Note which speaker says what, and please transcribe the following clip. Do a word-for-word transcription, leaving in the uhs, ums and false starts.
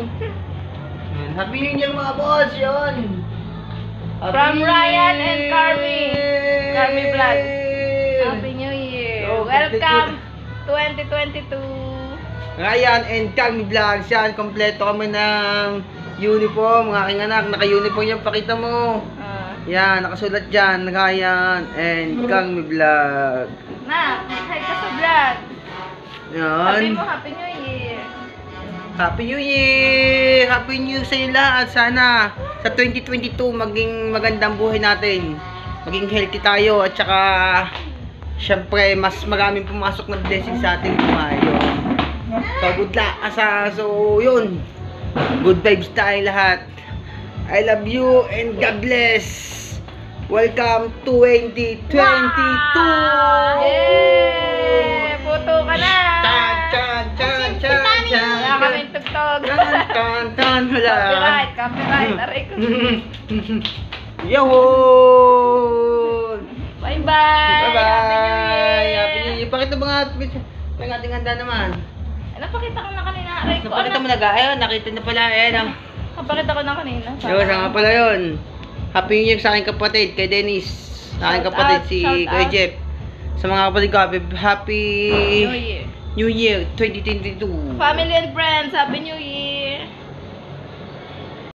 Speaker 1: Yan. Happy New Year mga boss, yun. Happy
Speaker 2: From
Speaker 1: New
Speaker 2: Ryan and
Speaker 1: Year!
Speaker 2: Carmi. Carmi Vlogs. Happy New Year.
Speaker 1: Oh,
Speaker 2: Welcome twenty twenty-two.
Speaker 1: Ryan and Carmi Vlogs, yan. Kompleto kami ng uniform. Mga aking anak, naka-uniform yan. Pakita mo.
Speaker 2: Ah.
Speaker 1: Yan, nakasulat dyan. Ryan and Carmi Vlog.
Speaker 2: Na, hi ka sa vlog. Sabi
Speaker 1: Yan.
Speaker 2: mo, Happy New Year.
Speaker 1: Happy New Year! Happy New Year sa inyo lahat. Sana sa twenty twenty-two maging magandang buhay natin. Maging healthy tayo at saka syempre mas maraming pumasok na blessing sa ating buhay. Yun. So good luck. Asa, so yun. Good vibes tayo lahat. I love you and God bless. Welcome twenty twenty-two!
Speaker 2: Yay! Puto ka na!
Speaker 1: Chan, chan, chan, chan, chan.
Speaker 2: Wala kaming tugtog.
Speaker 1: Tan, tan, tan, wala.
Speaker 2: Copyright, copyright. Aray ko.
Speaker 1: Yahoo!
Speaker 2: Bye-bye!
Speaker 1: Bye-bye!
Speaker 2: Happy New Year!
Speaker 1: Pakita ba nga ang ating handa naman?
Speaker 2: Ano, pakita ko na kanina. Aray ko.
Speaker 1: Napakita mo na ga? Ayun, nakita na pala. Ayun, ang.
Speaker 2: Kapakita ko na kanina.
Speaker 1: Yun, saan nga pala yun? Happy New Year sa aking kapatid, kay Dennis. Sa aking
Speaker 2: Shout
Speaker 1: kapatid,
Speaker 2: out,
Speaker 1: si
Speaker 2: shout
Speaker 1: Kuya
Speaker 2: out.
Speaker 1: Jeff. Sa mga kapatid ko, happy, happy
Speaker 2: New Year.
Speaker 1: New Year twenty twenty-two.
Speaker 2: Family and friends, Happy New Year!